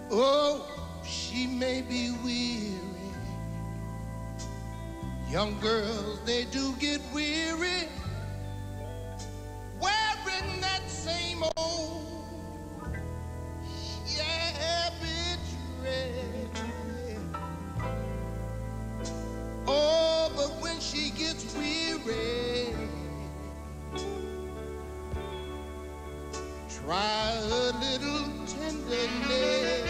Oh, she may be weary. Young girls, they do get weary wearing that same old habit red. Oh, but when she gets weary, try a little tenderness.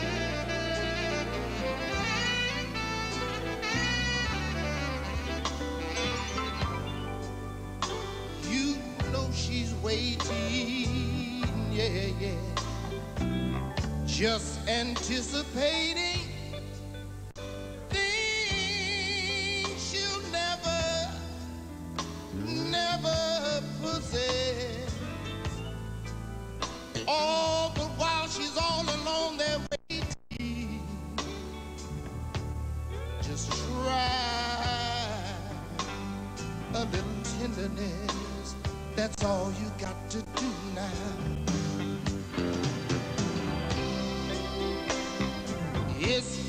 You know she's waiting, yeah, yeah, just anticipating things she'll never possess. All the while she's all alone there waiting. Just try a little tenderness. That's all you got to do now. It's